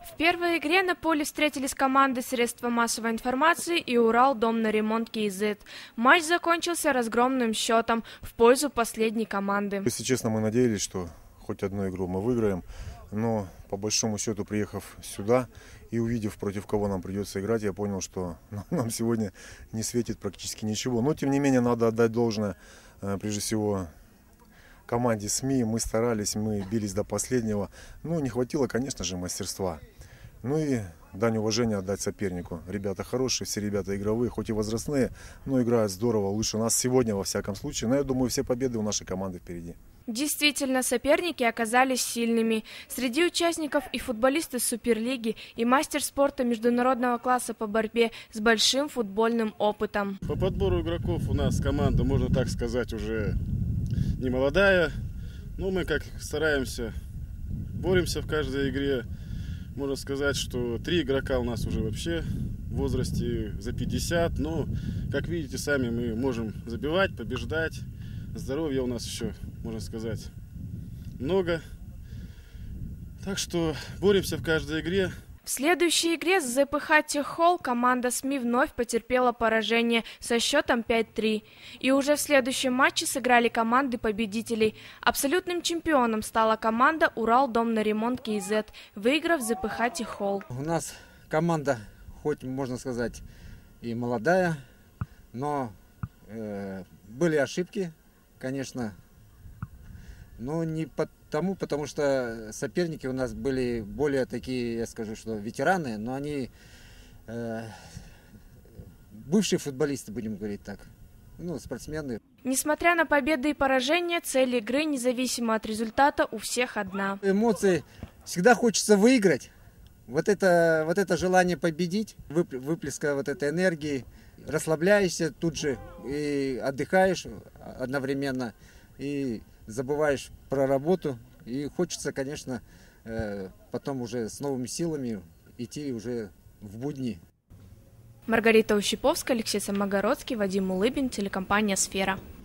В первой игре на поле встретились команды средства массовой информации и Урал-Дом на ремонт КИЗ. Матч закончился разгромным счетом в пользу последней команды. Если честно, мы надеялись, что хоть одну игру мы выиграем, но по большому счету, приехав сюда и увидев, против кого нам придется играть, я понял, что нам сегодня не светит практически ничего. Но тем не менее надо отдать должное, прежде всего, команде СМИ. Мы старались, мы бились до последнего. Ну, не хватило, конечно же, мастерства. Ну и дань уважения отдать сопернику. Ребята хорошие, все ребята игровые, хоть и возрастные, но играют здорово, лучше нас сегодня во всяком случае. Но я думаю, все победы у нашей команды впереди. Действительно, соперники оказались сильными. Среди участников и футболисты Суперлиги, и мастер спорта международного класса по борьбе с большим футбольным опытом. По подбору игроков у нас команда, можно так сказать, уже не молодая. Но мы как стараемся, боремся в каждой игре. Можно сказать, что 3 игрока у нас уже вообще в возрасте за 50. Но, как видите сами, мы можем забивать, побеждать. Здоровья у нас еще, можно сказать, много. Так что боремся в каждой игре. В следующей игре с ЗПХ Теххол команда СМИ вновь потерпела поражение со счетом 5-3. И уже в следующем матче сыграли команды победителей. Абсолютным чемпионом стала команда Урал-Дом на ремонт КИЗ, выиграв ЗПХ Теххол. У нас команда, хоть можно сказать, и молодая, но были ошибки, конечно. Но не потому что соперники у нас были более такие, я скажу, что ветераны, но они бывшие футболисты, будем говорить так, ну, спортсмены. Несмотря на победы и поражения, цель игры, независимо от результата, у всех одна. Эмоции всегда хочется выиграть. Вот это желание победить, выплеска вот этой энергии, расслабляешься тут же и отдыхаешь одновременно, и забываешь про работу, и хочется, конечно, потом уже с новыми силами идти уже в будни. Маргарита Ущиповская, Алексей Самогородский, Вадим Улыбин, телекомпания «Сфера».